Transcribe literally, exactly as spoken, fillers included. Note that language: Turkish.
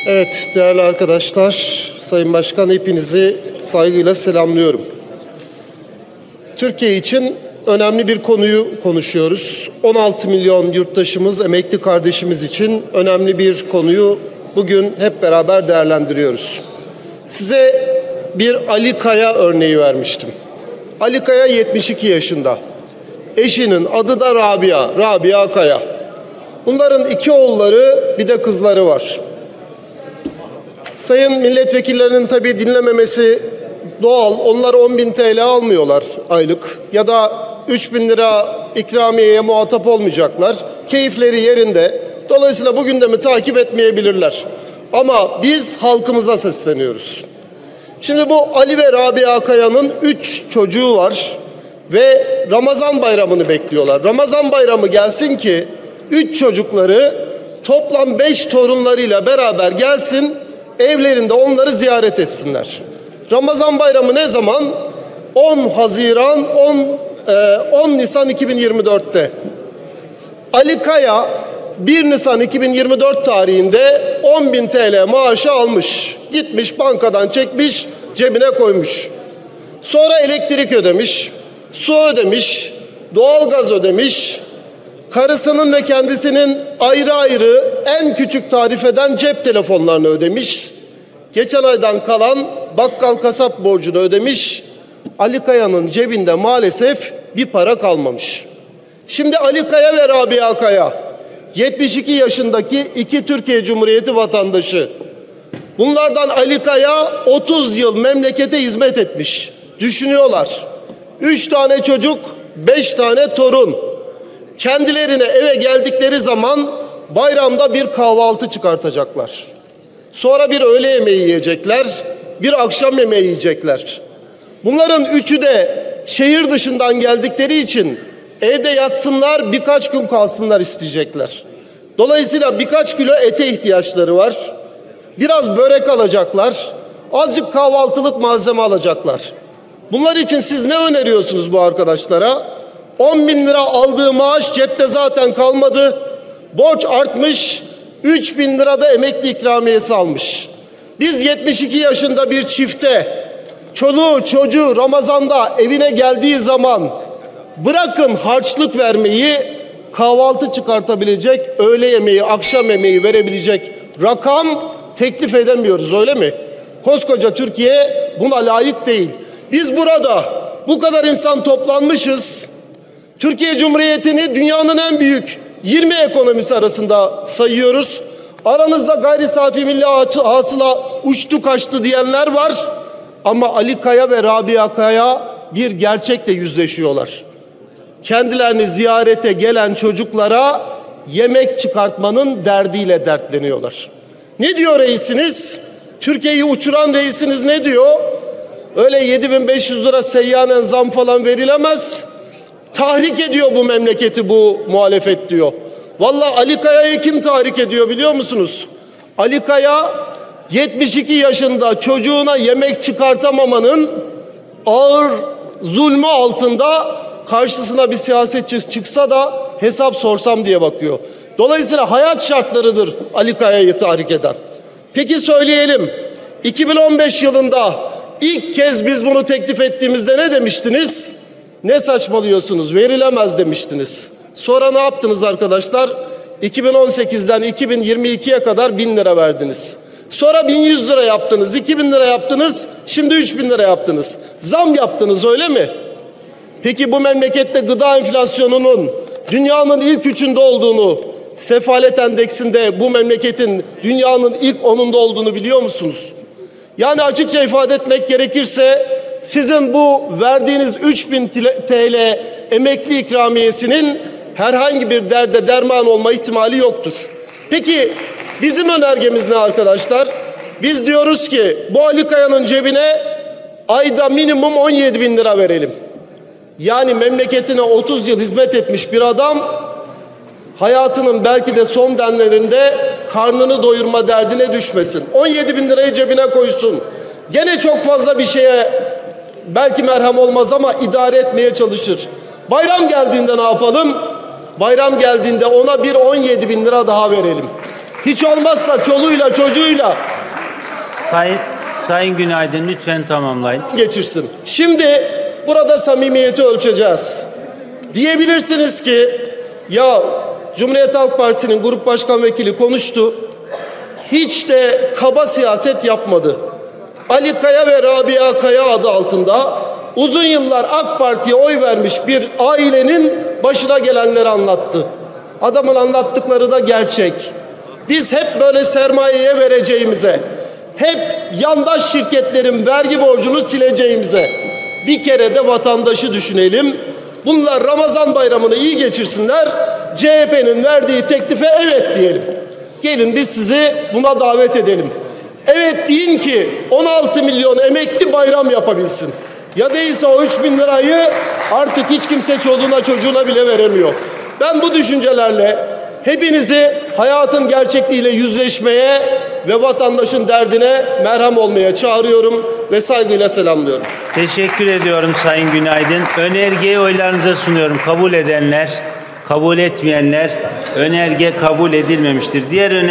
Evet, değerli arkadaşlar, Sayın Başkan, hepinizi saygıyla selamlıyorum. Türkiye için önemli bir konuyu konuşuyoruz. on altı milyon yurttaşımız, emekli kardeşimiz için önemli bir konuyu bugün hep beraber değerlendiriyoruz. Size bir Ali Kaya örneği vermiştim. Ali Kaya yetmiş iki yaşında. Eşinin adı da Rabia, Rabia Kaya. Bunların iki oğulları, bir de kızları var. Sayın milletvekillerinin tabii dinlememesi doğal. Onlar on bin T L almıyorlar aylık ya da üç bin lira ikramiyeye muhatap olmayacaklar. Keyifleri yerinde. Dolayısıyla bu gündemi takip etmeyebilirler. Ama biz halkımıza sesleniyoruz. Şimdi bu Ali ve Rabia Kaya'nın üç çocuğu var ve Ramazan bayramını bekliyorlar. Ramazan bayramı gelsin ki üç çocukları toplam beş torunlarıyla beraber gelsin, evlerinde onları ziyaret etsinler. Ramazan bayramı ne zaman? on Haziran, on Nisan iki bin yirmi dört'te. Ali Kaya bir Nisan iki bin yirmi dört tarihinde on bin T L maaşı almış. Gitmiş bankadan çekmiş, cebine koymuş. Sonra elektrik ödemiş, su ödemiş, doğalgaz ödemiş. Karısının ve kendisinin ayrı ayrı en küçük tarifeden cep telefonlarını ödemiş. Geçen aydan kalan bakkal kasap borcunu ödemiş. Ali Kaya'nın cebinde maalesef bir para kalmamış. Şimdi Ali Kaya ve Rabia Kaya, yetmiş iki yaşındaki iki Türkiye Cumhuriyeti vatandaşı. Bunlardan Ali Kaya otuz yıl memlekete hizmet etmiş. Düşünüyorlar. üç tane çocuk, beş tane torun. Kendilerine eve geldikleri zaman bayramda bir kahvaltı çıkartacaklar. Sonra bir öğle yemeği yiyecekler, bir akşam yemeği yiyecekler. Bunların üçü de şehir dışından geldikleri için evde yatsınlar, birkaç gün kalsınlar isteyecekler. Dolayısıyla birkaç kilo ete ihtiyaçları var. Biraz börek alacaklar, azıcık kahvaltılık malzeme alacaklar. Bunlar için siz ne öneriyorsunuz bu arkadaşlara? on bin lira aldığı maaş cepte zaten kalmadı. Borç artmış. üç bin lira da emekli ikramiyesi almış. Biz yetmiş iki yaşında bir çifte çoluğu çocuğu Ramazan'da evine geldiği zaman bırakın harçlık vermeyi, kahvaltı çıkartabilecek, öğle yemeği, akşam yemeği verebilecek rakam teklif edemiyoruz, öyle mi? Koskoca Türkiye buna layık değil. Biz burada bu kadar insan toplanmışız. Türkiye Cumhuriyeti'ni dünyanın en büyük yirmi ekonomisi arasında sayıyoruz. Aranızda gayri safi milli hasıla uçtu kaçtı diyenler var. Ama Ali Kaya ve Rabia Kaya bir gerçekle yüzleşiyorlar. Kendilerini ziyarete gelen çocuklara yemek çıkartmanın derdiyle dertleniyorlar. Ne diyor reisiniz? Türkiye'yi uçuran reisiniz ne diyor? Öyle yedi bin beş yüz lira seyyanen zam falan verilemez. Tahrik ediyor bu memleketi bu muhalefet diyor. Vallahi Ali Kaya'yı kim tahrik ediyor biliyor musunuz? Ali Kaya yetmiş iki yaşında çocuğuna yemek çıkartamamanın ağır zulmü altında karşısına bir siyasetçi çıksa da hesap sorsam diye bakıyor. Dolayısıyla hayat şartlarıdır Ali Kaya'yı tahrik eden. Peki söyleyelim, iki bin on beş yılında ilk kez biz bunu teklif ettiğimizde ne demiştiniz? Ne saçmalıyorsunuz, verilemez demiştiniz. Sonra ne yaptınız arkadaşlar? iki bin on sekizden iki bin yirmi ikiye kadar bin lira verdiniz. Sonra bin yüz lira yaptınız, iki bin lira yaptınız, şimdi üç bin lira yaptınız. Zam yaptınız, öyle mi? Peki bu memlekette gıda enflasyonunun dünyanın ilk üçünde olduğunu, sefalet endeksinde bu memleketin dünyanın ilk onunda olduğunu biliyor musunuz? Yani açıkça ifade etmek gerekirse sizin bu verdiğiniz üç bin T L emekli ikramiyesinin herhangi bir derde derman olma ihtimali yoktur. Peki bizim önergemiz ne arkadaşlar? Biz diyoruz ki bu Ali Kaya'nın cebine ayda minimum on yedi bin lira verelim. Yani memleketine otuz yıl hizmet etmiş bir adam hayatının belki de son demlerinde karnını doyurma derdine düşmesin. on yedi bin lirayı cebine koysun. Gene çok fazla bir şeye belki merhem olmaz ama idare etmeye çalışır. Bayram geldiğinde ne yapalım? Bayram geldiğinde ona bir on yedi bin lira daha verelim. Hiç olmazsa çoluğuyla çocuğuyla Sayın, Sayın Günaydın lütfen tamamlayın. geçirsin. Şimdi burada samimiyeti ölçeceğiz. Diyebilirsiniz ki ya Cumhuriyet Halk Partisi'nin Grup Başkan Vekili konuştu. Hiç de kaba siyaset yapmadı. Ali Kaya ve Rabia Kaya adı altında uzun yıllar AK Parti'ye oy vermiş bir ailenin başına gelenleri anlattı. Adamın anlattıkları da gerçek. Biz hep böyle sermayeye vereceğimize, hep yandaş şirketlerin vergi borcunu sileceğimize bir kere de vatandaşı düşünelim. Bunlar Ramazan bayramını iyi geçirsinler. C H P'nin verdiği teklife evet diyelim. Gelin biz sizi buna davet edelim. Evet deyin ki on altı milyon emekli bayram yapabilsin. Ya değilse o üç bin lirayı artık hiç kimse çoluğuna çocuğuna bile veremiyor. Ben bu düşüncelerle hepinizi hayatın gerçekliğiyle yüzleşmeye ve vatandaşın derdine merhem olmaya çağırıyorum ve saygıyla selamlıyorum. Teşekkür ediyorum Sayın Günaydın. Önergeyi oylarınıza sunuyorum. Kabul edenler, kabul etmeyenler önerge kabul edilmemiştir. Diğer öner